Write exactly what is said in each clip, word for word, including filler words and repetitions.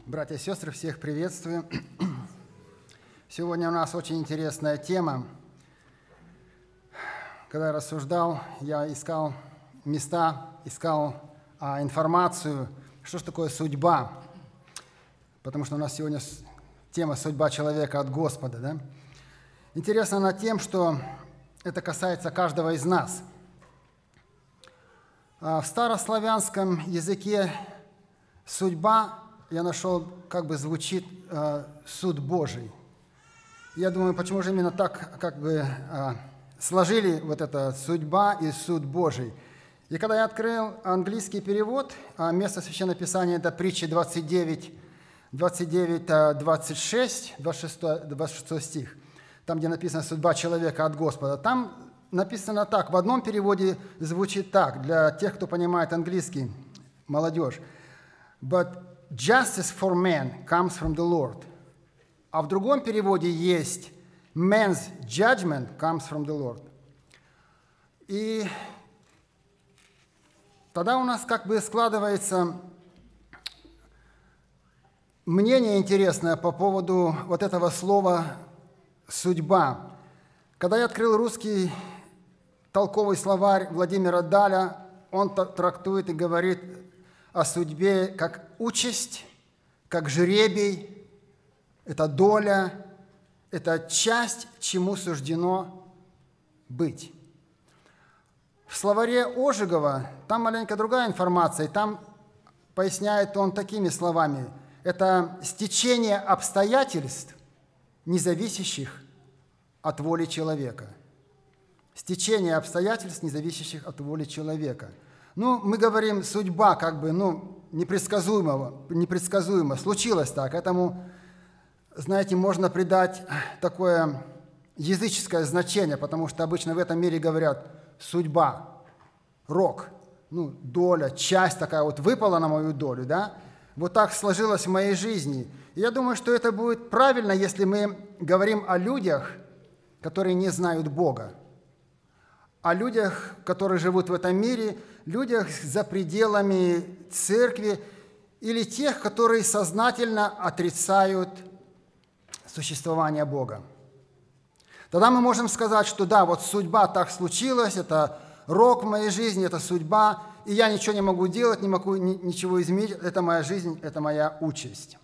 Братья и сестры, всех приветствую. Сегодня у нас очень интересная тема. Когда я рассуждал, я искал места, искал а, информацию, что же такое судьба. Потому что у нас сегодня тема «Судьба человека от Господа». Да? Интересна она тем, что это касается каждого из нас. В старославянском языке судьба, я нашел, как бы звучит э, суд Божий. Я думаю, почему же именно так как бы э, сложили вот это судьба и суд Божий. И когда я открыл английский перевод, э, место Священного Писания – это притчи двадцать девять, двадцать девять, двадцать шесть, двадцать шестой, двадцать шестой стих, там, где написано «судьба человека от Господа», там написано так, в одном переводе звучит так, для тех, кто понимает английский, молодежь. «But justice for man comes from the Lord». А в другом переводе есть «man's judgment comes from the Lord». И тогда у нас как бы складывается мнение интересное по поводу вот этого слова «судьба». Когда я открыл русский толковый словарь Владимира Даля, он трактует и говорит о судьбе как участь, как жребий, это доля, это часть, чему суждено быть. В словаре Ожегова там маленько другая информация, и там поясняет он такими словами. Это стечение обстоятельств, не зависящих от воли человека. Стечение обстоятельств, не зависящих от воли человека. Ну, мы говорим, судьба как бы, ну, непредсказуемо, непредсказуемо. Случилось так. Этому, знаете, можно придать такое языческое значение, потому что обычно в этом мире говорят судьба, рок, ну, доля, часть такая вот выпала на мою долю, да? Вот так сложилось в моей жизни. И я думаю, что это будет правильно, если мы говорим о людях, которые не знают Бога, о людях, которые живут в этом мире, людях за пределами церкви или тех, которые сознательно отрицают существование Бога. Тогда мы можем сказать, что да, вот судьба так случилась, это рок в моей жизни, это судьба, и я ничего не могу делать, не могу ничего изменить, это моя жизнь, это моя участь.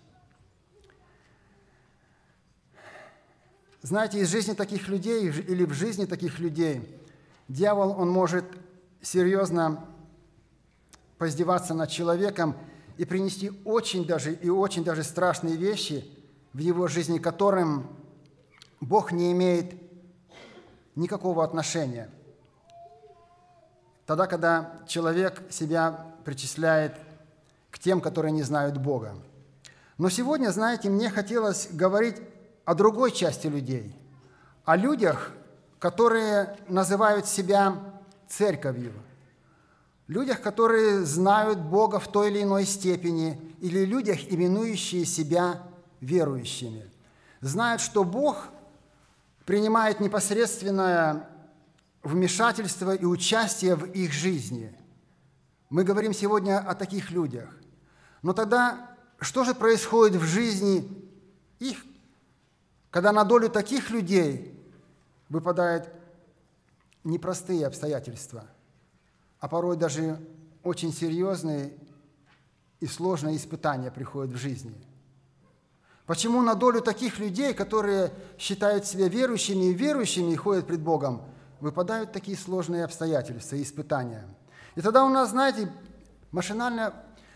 Знаете, из жизни таких людей или в жизни таких людей дьявол, он может серьезно поиздеваться над человеком и принести очень даже и очень даже страшные вещи в его жизни, к которым Бог не имеет никакого отношения. Тогда, когда человек себя причисляет к тем, которые не знают Бога. Но сегодня, знаете, мне хотелось говорить о другой части людей, о людях, которые называют себя церковью, людях, которые знают Бога в той или иной степени, или людях, именующие себя верующими, знают, что Бог принимает непосредственное вмешательство и участие в их жизни. Мы говорим сегодня о таких людях. Но тогда что же происходит в жизни их, когда на долю таких людей выпадают непростые обстоятельства, а порой даже очень серьезные и сложные испытания приходят в жизни? Почему на долю таких людей, которые считают себя верующими и верующими и ходят пред Богом, выпадают такие сложные обстоятельства и испытания? И тогда у нас, знаете, машинально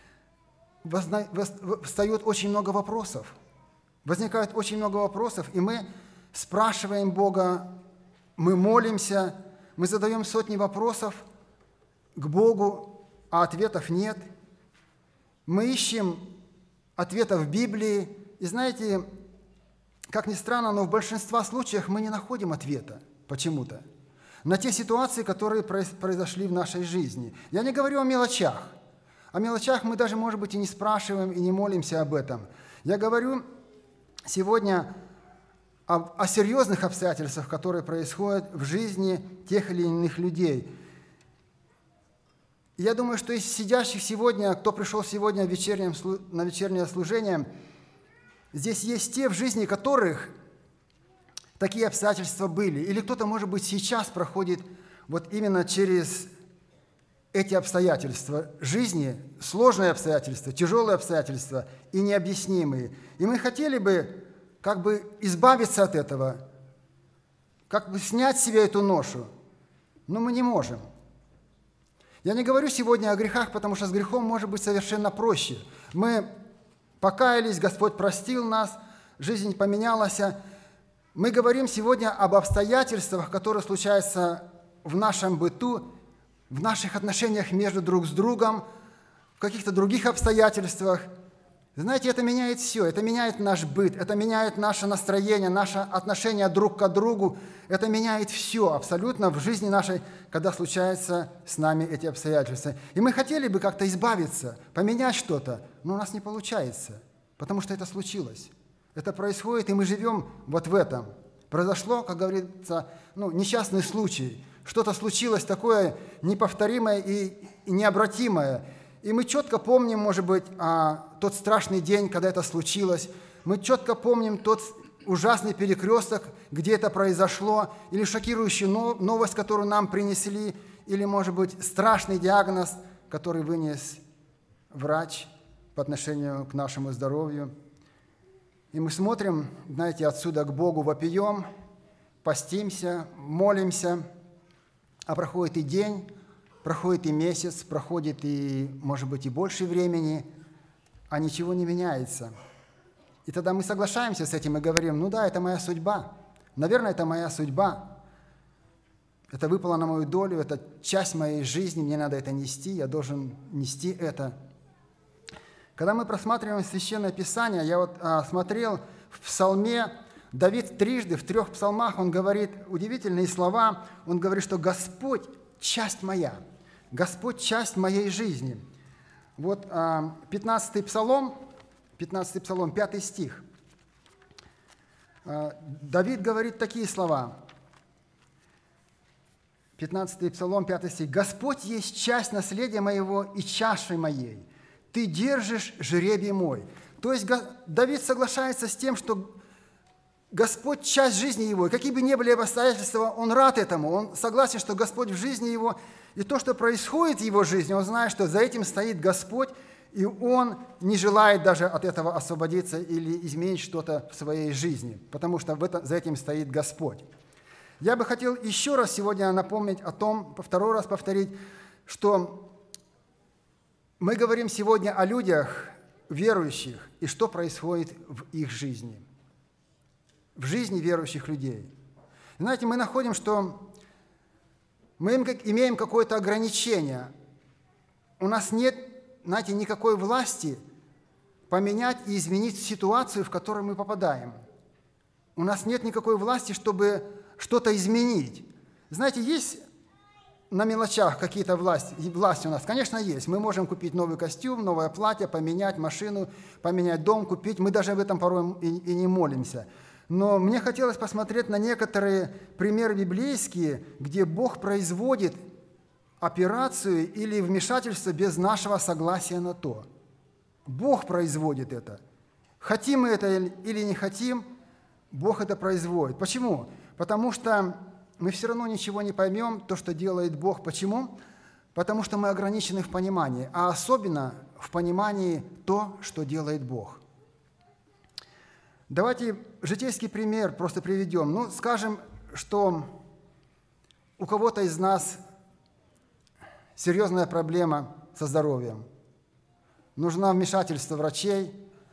встает очень много вопросов. Возникает очень много вопросов, и мы спрашиваем Бога, мы молимся, мы задаем сотни вопросов к Богу, а ответов нет. Мы ищем ответов в Библии, и знаете, как ни странно, но в большинстве случаев мы не находим ответа почему-то на те ситуации, которые произошли в нашей жизни. Я не говорю о мелочах. О мелочах мы даже, может быть, и не спрашиваем, и не молимся об этом. Я говорю сегодня о, о серьезных обстоятельствах, которые происходят в жизни тех или иных людей. И я думаю, что из сидящих сегодня, кто пришел сегодня в вечернем, на вечернее служение, здесь есть те, в жизни которых такие обстоятельства были. Или кто-то, может быть, сейчас проходит вот именно через эти обстоятельства жизни, сложные обстоятельства, тяжелые обстоятельства и необъяснимые. И мы хотели бы как бы избавиться от этого, как бы снять с себя эту ношу, но мы не можем. Я не говорю сегодня о грехах, потому что с грехом может быть совершенно проще. Мы покаялись, Господь простил нас, жизнь поменялась. Мы говорим сегодня об обстоятельствах, которые случаются в нашем быту, в наших отношениях между друг с другом, в каких-то других обстоятельствах. Знаете, это меняет все, это меняет наш быт, это меняет наше настроение, наше отношение друг к другу, это меняет все абсолютно в жизни нашей, когда случаются с нами эти обстоятельства. И мы хотели бы как-то избавиться, поменять что-то, но у нас не получается, потому что это случилось. Это происходит, и мы живем вот в этом. Произошло, как говорится, ну, несчастный случай, что-то случилось такое неповторимое и необратимое. И мы четко помним, может быть, тот страшный день, когда это случилось. Мы четко помним тот ужасный перекресток, где это произошло, или шокирующую новость, которую нам принесли, или, может быть, страшный диагноз, который вынес врач по отношению к нашему здоровью. И мы смотрим, знаете, отсюда к Богу вопием, постимся, молимся, а проходит и день, проходит и месяц, проходит и, может быть, и больше времени, а ничего не меняется. И тогда мы соглашаемся с этим и говорим, ну да, это моя судьба, наверное, это моя судьба, это выпало на мою долю, это часть моей жизни, мне надо это нести, я должен нести это. Когда мы просматриваем Священное Писание, я вот а, смотрел в Псалме, Давид трижды, в трех псалмах, он говорит удивительные слова, он говорит, что Господь – часть моя, Господь – часть моей жизни. Вот пятнадцатый псалом, пятнадцатый псалом, пятый стих. Давид говорит такие слова. пятнадцатый псалом, пятый стих. «Господь есть часть наследия моего и чаши моей. Ты держишь жребий мой». То есть Давид соглашается с тем, что Господь – часть жизни его, и какие бы ни были обстоятельства, он рад этому, он согласен, что Господь в жизни его, и то, что происходит в его жизни, он знает, что за этим стоит Господь, и он не желает даже от этого освободиться или изменить что-то в своей жизни, потому что в это, за этим стоит Господь. Я бы хотел еще раз сегодня напомнить о том, второй раз повторить, что мы говорим сегодня о людях верующих и что происходит в их жизни. В жизни верующих людей. Знаете, мы находим, что мы имеем какое-то ограничение. У нас нет, знаете, никакой власти поменять и изменить ситуацию, в которую мы попадаем. У нас нет никакой власти, чтобы что-то изменить. Знаете, есть на мелочах какие-то власти, власти у нас? Конечно, есть. Мы можем купить новый костюм, новое платье, поменять машину, поменять дом, купить. Мы даже об этом порой и, и не молимся. Но мне хотелось посмотреть на некоторые примеры библейские, где Бог производит операцию или вмешательство без нашего согласия на то. Бог производит это. Хотим мы это или не хотим, Бог это производит. Почему? Потому что мы все равно ничего не поймем, то, что делает Бог. Почему? Потому что мы ограничены в понимании, а особенно в понимании то, что делает Бог. Давайте житейский пример просто приведем. Ну, скажем, что у кого-то из нас серьезная проблема со здоровьем. Нужно вмешательство врачей,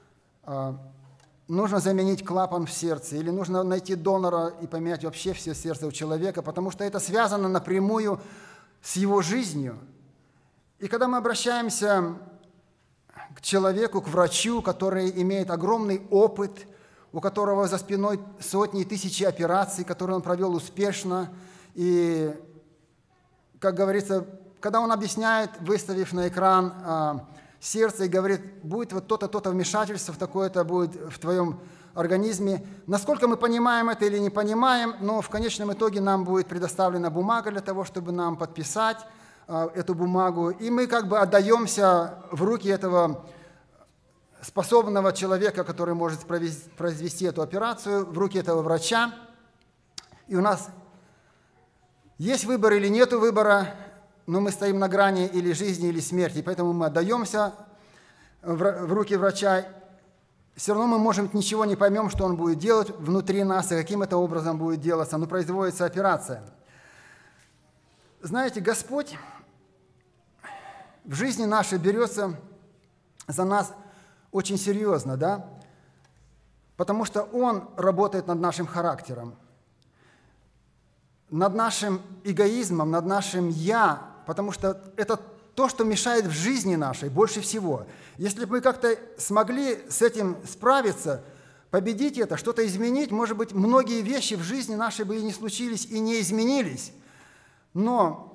нужно заменить клапан в сердце, или нужно найти донора и поменять вообще все сердце у человека, потому что это связано напрямую с его жизнью. И когда мы обращаемся к человеку, к врачу, который имеет огромный опыт, у которого за спиной сотни и тысячи операций, которые он провел успешно. И, как говорится, когда он объясняет, выставив на экран а, сердце и говорит, будет вот то-то, то-то вмешательство, такое-то будет в твоем организме. Насколько мы понимаем это или не понимаем, но в конечном итоге нам будет предоставлена бумага для того, чтобы нам подписать эту бумагу, и мы как бы отдаемся в руки этого способного человека, который может произвести эту операцию, в руки этого врача. И у нас есть выбор или нет выбора, но мы стоим на грани или жизни, или смерти, поэтому мы отдаемся в руки врача. Все равно мы, может, ничего не поймем, что он будет делать внутри нас и каким это образом будет делаться, но производится операция. Знаете, Господь в жизни нашей берется за нас очень серьезно, да? Потому что Он работает над нашим характером, над нашим эгоизмом, над нашим «я», потому что это то, что мешает в жизни нашей больше всего. Если бы мы как-то смогли с этим справиться, победить это, что-то изменить, может быть, многие вещи в жизни нашей бы и не случились, и не изменились. Но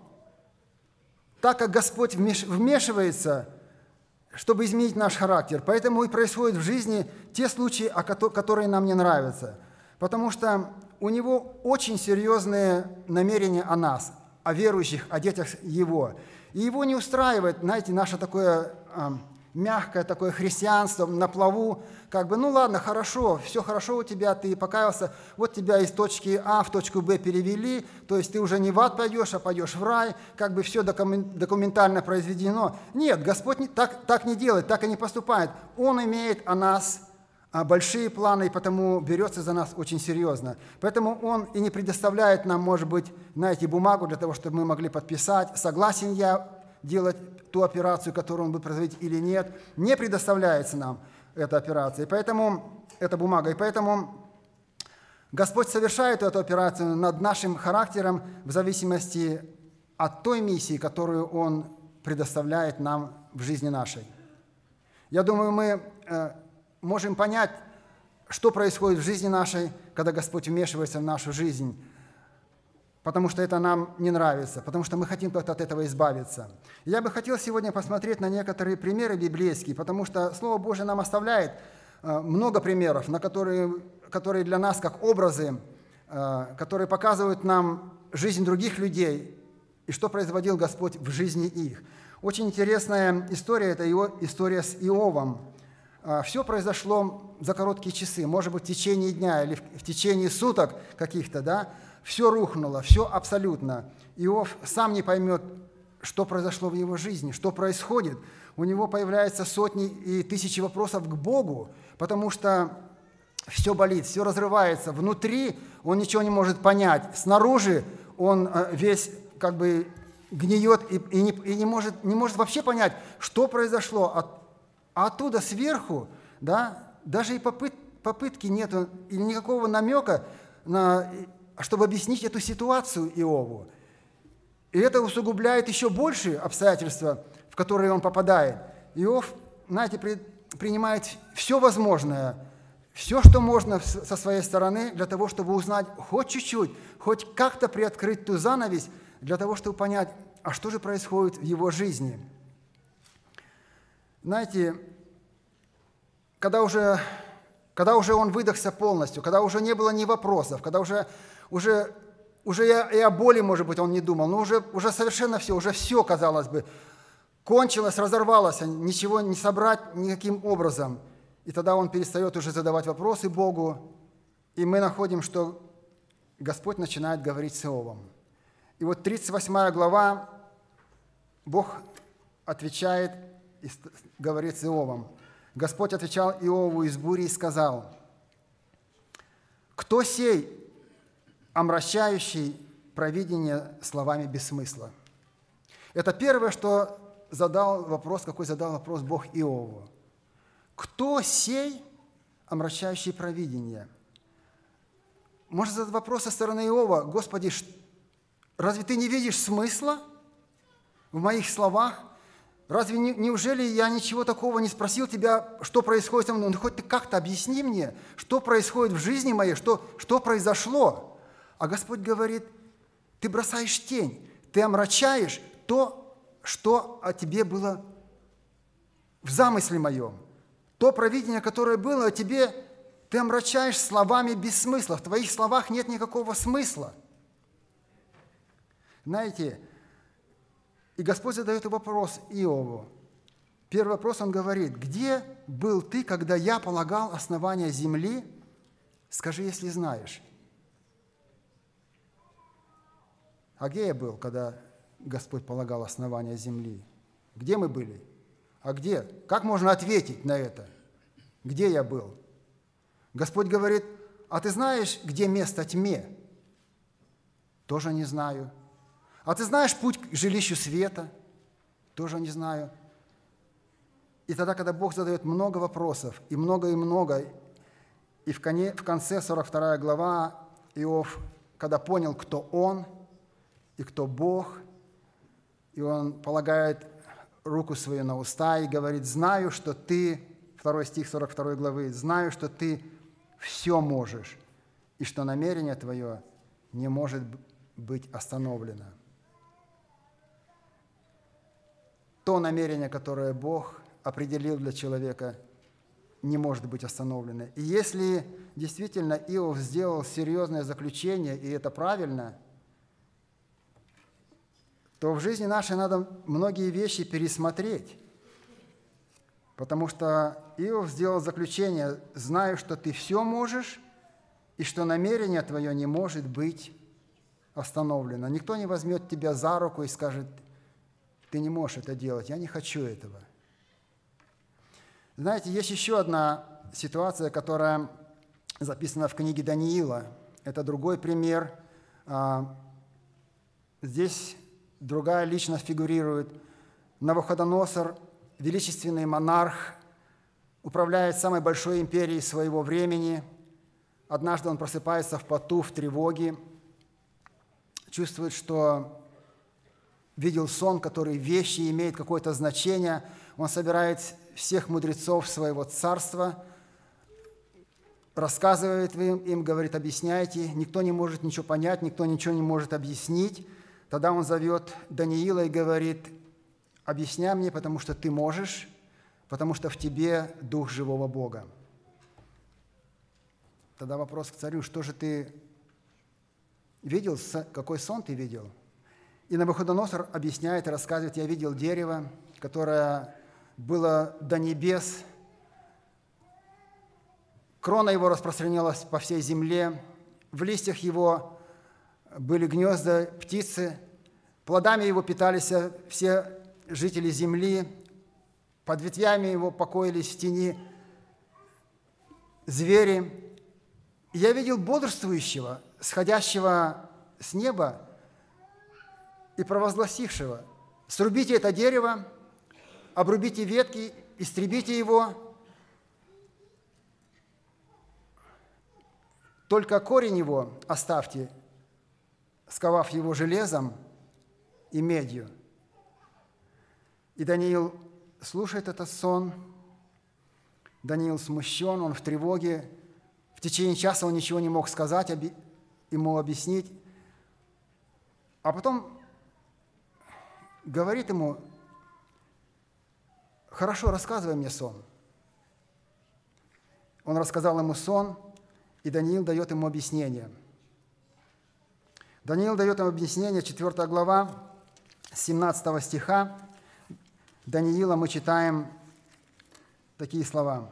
так как Господь вмешивается, чтобы изменить наш характер, поэтому и происходят в жизни те случаи, которые нам не нравятся. Потому что у Него очень серьезные намерения о нас, о верующих, о детях Его. И Его не устраивает, знаете, наше такое э, мягкое такое христианство на плаву, как бы, ну ладно, хорошо, все хорошо у тебя, ты покаялся, вот тебя из точки А в точку Б перевели, то есть ты уже не в ад пойдешь, а пойдешь в рай, как бы все документально произведено. Нет, Господь не, так, так не делает, так и не поступает. Он имеет о нас большие планы, и потому берется за нас очень серьезно. Поэтому Он и не предоставляет нам, может быть, знаете, бумагу для того, чтобы мы могли подписать, согласен я делать ту операцию, которую Он будет производить или нет. Не предоставляется нам эта операция, и поэтому, эта бумага. И поэтому Господь совершает эту операцию над нашим характером в зависимости от той миссии, которую Он предоставляет нам в жизни нашей. Я думаю, мы можем понять, что происходит в жизни нашей, когда Господь вмешивается в нашу жизнь, потому что это нам не нравится, потому что мы хотим как-то от этого избавиться. Я бы хотел сегодня посмотреть на некоторые примеры библейские, потому что Слово Божие нам оставляет много примеров, на которые, которые для нас как образы, которые показывают нам жизнь других людей и что производил Господь в жизни их. Очень интересная история – это его история с Иовом. Все произошло за короткие часы, может быть, в течение дня или в течение суток каких-то, да, все рухнуло, все абсолютно. Иов сам не поймет, что произошло в его жизни, что происходит. У него появляются сотни и тысячи вопросов к Богу, потому что все болит, все разрывается. Внутри он ничего не может понять, снаружи он весь как бы гниет и, и, не, и не, может, не может вообще понять, что произошло. А оттуда сверху, да, даже и попыт, попытки нету, или никакого намека, на, чтобы объяснить эту ситуацию Иову. И это усугубляет еще больше обстоятельства, в которые он попадает. Иов, знаете, при, принимает все возможное, все, что можно со своей стороны, для того, чтобы узнать хоть чуть-чуть, хоть как-то приоткрыть ту занавесь, для того, чтобы понять, а что же происходит в его жизни. Знаете, когда уже, когда уже он выдохся полностью, когда уже не было ни вопросов, когда уже, уже, уже и о боли, может быть, он не думал, но уже, уже совершенно все, уже все, казалось бы, кончилось, разорвалось, ничего не собрать никаким образом. И тогда он перестает уже задавать вопросы Богу, и мы находим, что Господь начинает говорить с Иовом. И вот тридцать восьмая глава, Бог отвечает и говорит с Иовом. Господь отвечал Иову из бури и сказал: «Кто сей, омрачающий провидение словами без смысла?» Это первое, что задал вопрос, какой задал вопрос Бог Иову. Кто сей, омрачающий провидение? Может задать вопрос со стороны Иова: Господи, разве ты не видишь смысла в моих словах? Разве не, неужели я ничего такого не спросил тебя, что происходит со мной? Ну, хоть ты как-то объясни мне, что происходит в жизни моей, что, что произошло. А Господь говорит: ты бросаешь тень, ты омрачаешь то, что о тебе было в замысле моем. То провидение, которое было о тебе, ты омрачаешь словами без смысла. В твоих словах нет никакого смысла. Знаете, И Господь задает вопрос Иову. Первый вопрос он говорит: «Где был ты, когда я полагал основания земли? Скажи, если знаешь». А где я был, когда Господь полагал основания земли? Где мы были? А где? Как можно ответить на это? Где я был? Господь говорит: «А ты знаешь, где место тьме?» Тоже не знаю. «А ты знаешь путь к жилищу света?» Тоже не знаю. И тогда, когда Бог задает много вопросов, и много, и много, и в конце сорок вторая глава Иов, когда понял, кто он и кто Бог, и он полагает руку свою на уста и говорит: «Знаю, что ты», второй стих сорок второй главы, «знаю, что ты все можешь, и что намерение твое не может быть остановлено». То намерение, которое Бог определил для человека, не может быть остановлено. И если действительно Иов сделал серьезное заключение, и это правильно, то в жизни нашей надо многие вещи пересмотреть. Потому что Иов сделал заключение: «Знаю, что ты все можешь, и что намерение твое не может быть остановлено». Никто не возьмет тебя за руку и скажет: «Ты не можешь это делать, я не хочу этого». Знаете, есть еще одна ситуация, которая записана в книге Даниила. Это другой пример. Здесь другая личность фигурирует. Навуходоносор, величественный монарх, управляет самой большой империей своего времени. Однажды он просыпается в поту, в тревоге, чувствует, что видел сон, который вещи имеет какое-то значение. Он собирает всех мудрецов своего царства, рассказывает им, им, говорит: «Объясняйте». Никто не может ничего понять, никто ничего не может объяснить. Тогда он зовет Даниила и говорит: «Объясняй мне, потому что ты можешь, потому что в тебе дух живого Бога». Тогда вопрос к царю: «Что же ты видел? Какой сон ты видел?» И Навуходоносор объясняет и рассказывает: «Я видел дерево, которое было до небес, крона его распространялась по всей земле, в листьях его были гнезда птицы, плодами его питались все жители земли, под ветвями его покоились в тени звери. И я видел бодрствующего, сходящего с неба и провозгласившего: срубите это дерево, обрубите ветки, истребите его, только корень его оставьте, сковав его железом и медью». И Даниил слушает этот сон. Даниил смущен, он в тревоге. В течение часа он ничего не мог сказать, ему объяснить. А потом говорит ему: «Хорошо, рассказывай мне сон». Он рассказал ему сон, и Даниил дает ему объяснение. Даниил дает ему объяснение, четвёртая глава, с семнадцатого стиха Даниила мы читаем такие слова.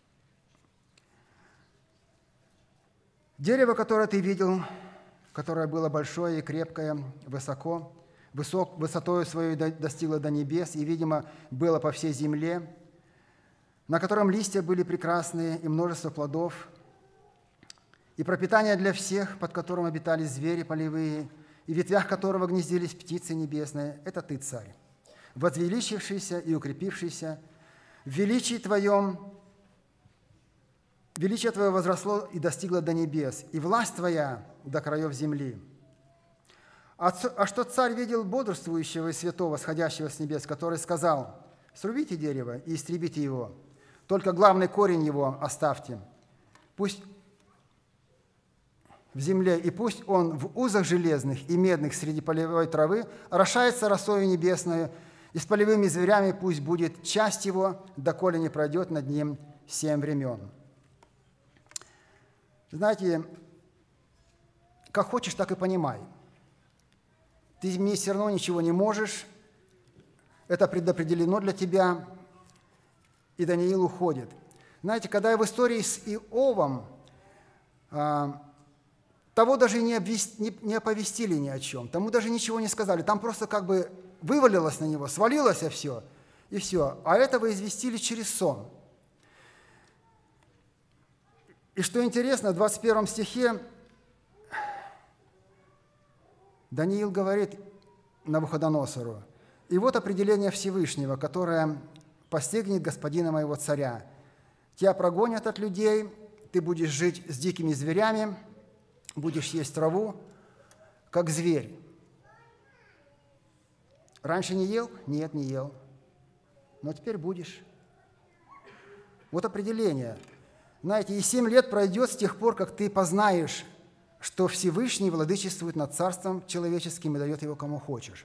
«Дерево, которое ты видел, которое было большое и крепкое, высоко, высок, высотою свою достигло до небес и, видимо, было по всей земле, на котором листья были прекрасные и множество плодов, и пропитание для всех, под которым обитали звери полевые, и в ветвях которого гнездились птицы небесные, это ты, царь, возвеличившийся и укрепившийся, в величии твоем, величие твое возросло и достигло до небес, и власть твоя до краев земли. А, а что царь видел бодрствующего и святого, сходящего с небес, который сказал: срубите дерево и истребите его, только главный корень его оставьте, пусть в земле, и пусть он в узах железных и медных среди полевой травы орошается росою небесною, и с полевыми зверями пусть будет часть его, доколе не пройдет над ним семь времен». Знаете, как хочешь, так и понимай. Ты мне все равно ничего не можешь, это предопределено для тебя, и Даниил уходит. Знаете, когда я в истории с Иовом, того даже не, обвести, не, не оповестили ни о чем, тому даже ничего не сказали, там просто как бы вывалилось на него, свалилось все, и все. А этого известили через сон. И что интересно, в двадцать первом стихе Даниил говорит Навуходоносору: «И вот определение Всевышнего, которое постигнет господина моего царя. Тебя прогонят от людей, ты будешь жить с дикими зверями, будешь есть траву, как зверь». Раньше не ел? Нет, не ел. Но теперь будешь. Вот определение. Знаете, и семь лет пройдет с тех пор, как ты познаешь, что Всевышний владычествует над царством человеческим и дает его кому хочешь.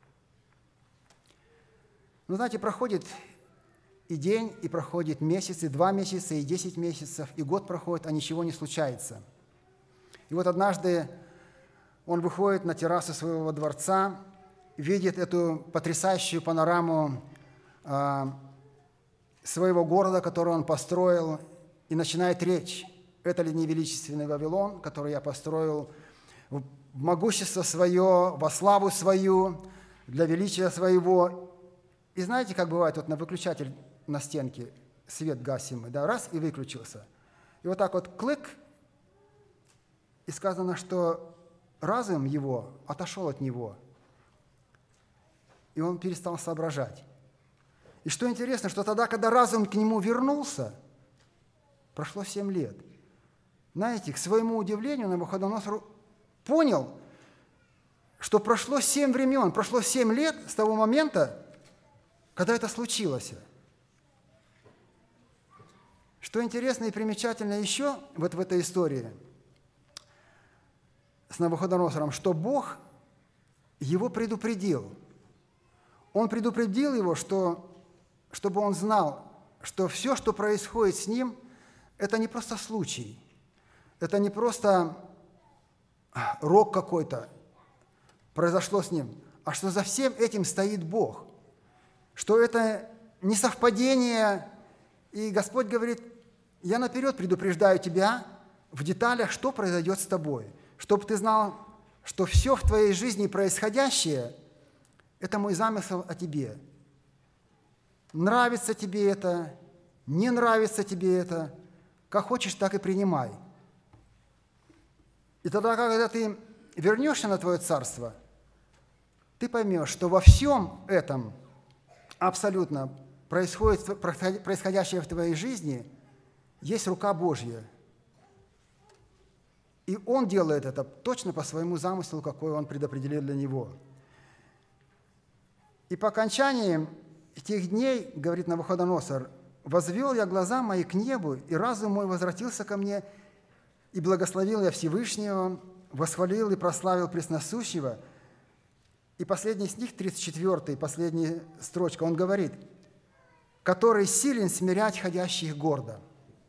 Ну, знаете, проходит и день, и проходит месяц, и два месяца, и десять месяцев, и год проходит, а ничего не случается. И вот однажды он выходит на террасу своего дворца, видит эту потрясающую панораму а, своего города, который он построил, и начинает речь. Это ли не величественный Вавилон, который я построил в могущество свое, во славу свою, для величия своего. И знаете, как бывает, вот на выключатель на стенке свет гасимый, да, раз, и выключился. И вот так вот клык, и сказано, что разум его отошел от него, и он перестал соображать. И что интересно, что тогда, когда разум к нему вернулся, прошло семь лет. Знаете, к своему удивлению, Навуходоносор понял, что прошло семь времен, прошло семь лет с того момента, когда это случилось. Что интересно и примечательно еще вот в этой истории с Навуходоносором, что Бог его предупредил. Он предупредил его, что, чтобы он знал, что все, что происходит с ним, это не просто случай, это не просто рок какой-то произошло с ним, а что за всем этим стоит Бог, что это не совпадение, и Господь говорит: я наперед предупреждаю тебя в деталях, что произойдет с тобой, чтобы ты знал, что все в твоей жизни происходящее – это мой замысел о тебе. Нравится тебе это, не нравится тебе это, как хочешь, так и принимай. И тогда, когда ты вернешься на твое царство, ты поймешь, что во всем этом абсолютно происходит, происходящее в твоей жизни, есть рука Божья. И Он делает это точно по своему замыслу, какой Он предопределил для него. И по окончании тех дней, говорит Навуходоносор, «Возвел я глаза мои к небу, и разум мой возвратился ко мне, и благословил я Всевышнего, восхвалил и прославил Пресносущего». И последний стих, тридцать четвёртый, последняя строчка, он говорит: «Который силен смирять ходящих гордо».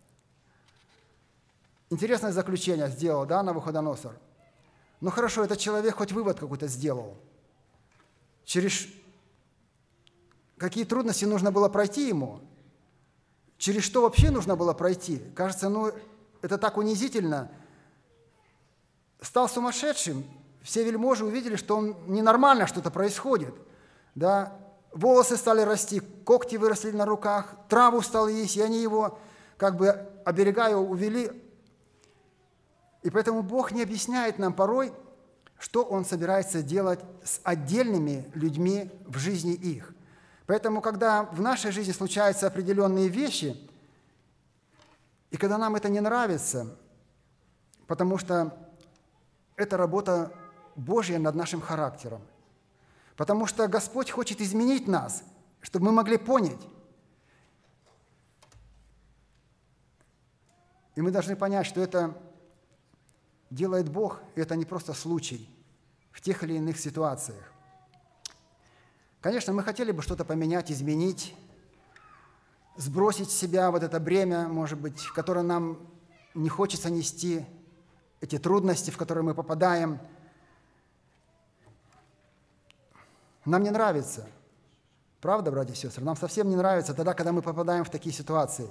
Интересное заключение сделал, да, Навуходоносор? Ну хорошо, этот человек хоть вывод какой-то сделал. Через какие трудности нужно было пройти ему? Через что вообще нужно было пройти? Кажется, ну это так унизительно. Стал сумасшедшим, все вельможи увидели, что он ненормально что-то происходит. Да? Волосы стали расти, когти выросли на руках, траву стал есть, и они его, как бы оберегая, увели. И поэтому Бог не объясняет нам порой, что Он собирается делать с отдельными людьми в жизни их. Поэтому, когда в нашей жизни случаются определенные вещи, и когда нам это не нравится, потому что это работа Божья над нашим характером, потому что Господь хочет изменить нас, чтобы мы могли понять. И мы должны понять, что это делает Бог, и это не просто случай в тех или иных ситуациях. Конечно, мы хотели бы что-то поменять, изменить, сбросить с себя вот это бремя, может быть, которое нам не хочется нести, эти трудности, в которые мы попадаем. Нам не нравится. Правда, братья и сестры? Нам совсем не нравится тогда, когда мы попадаем в такие ситуации.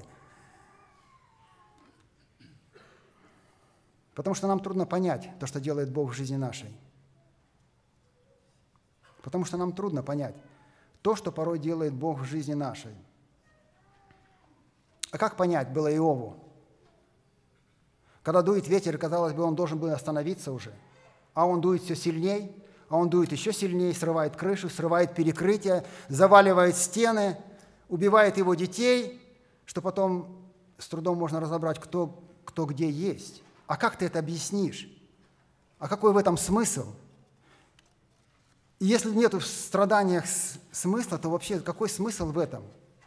Потому что нам трудно понять то, что делает Бог в жизни нашей. Потому что нам трудно понять то, что порой делает Бог в жизни нашей. А как понять было Иову? Когда дует ветер, казалось бы, он должен был остановиться уже, а он дует все сильней, а он дует еще сильнее, срывает крышу, срывает перекрытие, заваливает стены, убивает его детей, что потом с трудом можно разобрать, кто, кто где есть. А как ты это объяснишь? А какой в этом смысл? И если нет в страданиях смысла, то вообще какой смысл в этом?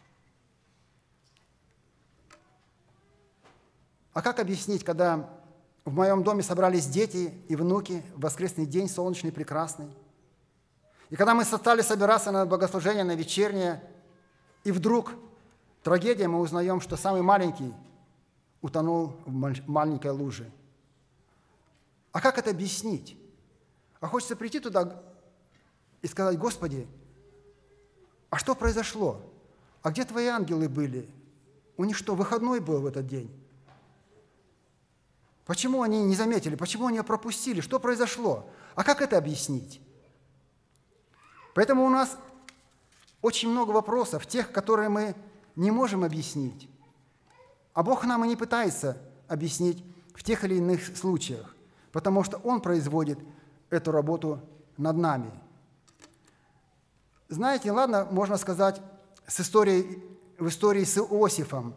А как объяснить, когда в моем доме собрались дети и внуки в воскресный день, солнечный, прекрасный, и когда мы стали собираться на богослужение, на вечернее, и вдруг трагедия, мы узнаем, что самый маленький утонул в маленькой луже. А как это объяснить? А хочется прийти туда и сказать: Господи, а что произошло? А где Твои ангелы были? У них что, выходной был в этот день? Почему они не заметили? Почему они пропустили? Что произошло? А как это объяснить? Поэтому у нас очень много вопросов, тех, которые мы не можем объяснить. А Бог нам и не пытается объяснить в тех или иных случаях, потому что Он производит эту работу над нами. Знаете, ладно, можно сказать, с историей, в истории с Иосифом.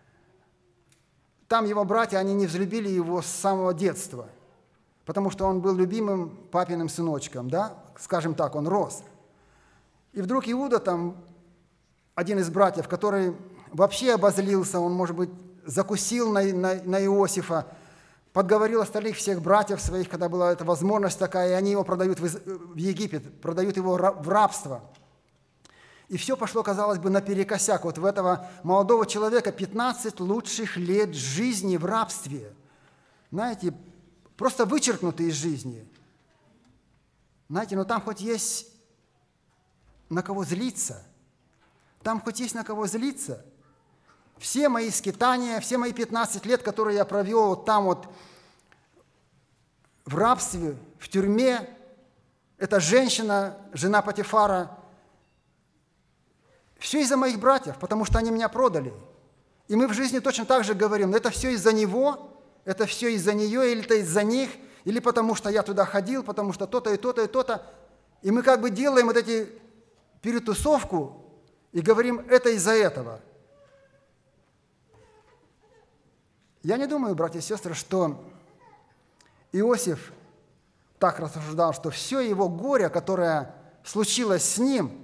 Там его братья, они не взлюбили его с самого детства, потому что он был любимым папиным сыночком, да? Скажем так, он рос. И вдруг Иуда, там, один из братьев, который вообще обозлился, он, может быть, закусил на, на, на Иосифа, подговорил остальных всех братьев своих, когда была эта возможность такая, и они его продают в, в Египет, продают его в рабство. И все пошло, казалось бы, наперекосяк. Вот в этого молодого человека пятнадцать лучших лет жизни в рабстве. Знаете, просто вычеркнуты из жизни. Знаете, но там хоть есть на кого злиться. Там хоть есть на кого злиться. Все мои скитания, все мои пятнадцать лет, которые я провел вот там вот в рабстве, в тюрьме, эта женщина, жена Потифара, все из-за моих братьев, потому что они меня продали. И мы в жизни точно так же говорим: это все из-за него, это все из-за нее, или это из-за них, или потому что я туда ходил, потому что то-то и то-то и то-то. И мы как бы делаем вот эти перетусовку и говорим: это из-за этого. Я не думаю, братья и сестры, что Иосиф так рассуждал, что все его горе, которое случилось с ним,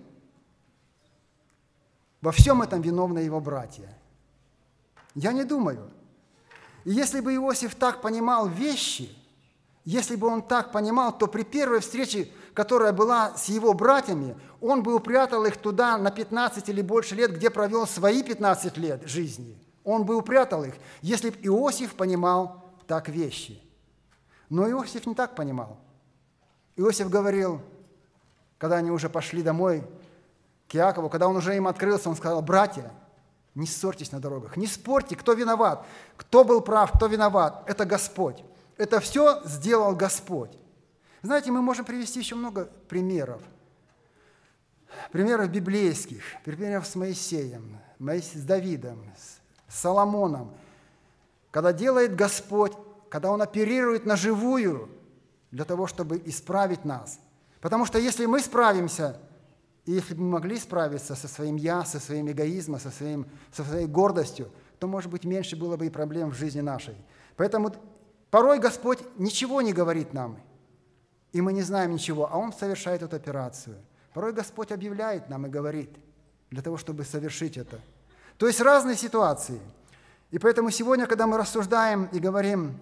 во всем этом виновны его братья. Я не думаю. И если бы Иосиф так понимал вещи, если бы он так понимал, то при первой встрече, которая была с его братьями, он бы упрятал их туда на пятнадцать или больше лет, где провел свои пятнадцать лет жизни. Он бы упрятал их, если бы Иосиф понимал так вещи. Но Иосиф не так понимал. Иосиф говорил, когда они уже пошли домой к Иакову, когда он уже им открылся, он сказал: братья, не ссорьтесь на дорогах, не спорьте, кто виноват, кто был прав, кто виноват. Это Господь. Это все сделал Господь. Знаете, мы можем привести еще много примеров. Примеров библейских, примеров с Моисеем, с Давидом, с Соломоном. Когда делает Господь, когда Он оперирует на живую для того, чтобы исправить нас. Потому что если мы справимся, и если бы мы могли справиться со своим «я», со своим эгоизмом, со, своим, со своей гордостью, то, может быть, меньше было бы и проблем в жизни нашей. Поэтому порой Господь ничего не говорит нам, и мы не знаем ничего, а Он совершает эту операцию. Порой Господь объявляет нам и говорит, для того, чтобы совершить это. То есть разные ситуации. И поэтому сегодня, когда мы рассуждаем и говорим,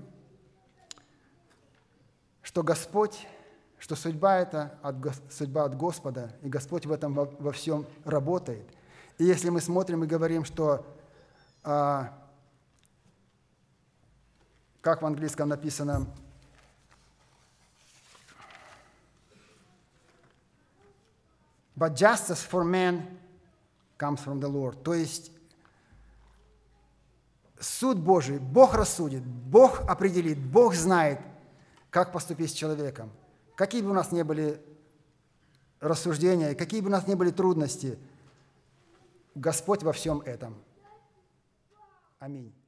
что Господь, что судьба – это от, судьба от Господа, и Господь в этом во, во всем работает. И если мы смотрим и говорим, что, а, как в английском написано, «But justice for man comes from the Lord. То есть суд Божий, Бог рассудит, Бог определит, Бог знает, как поступить с человеком. Какие бы у нас ни были рассуждения, какие бы у нас ни были трудности, Господь во всем этом. Аминь.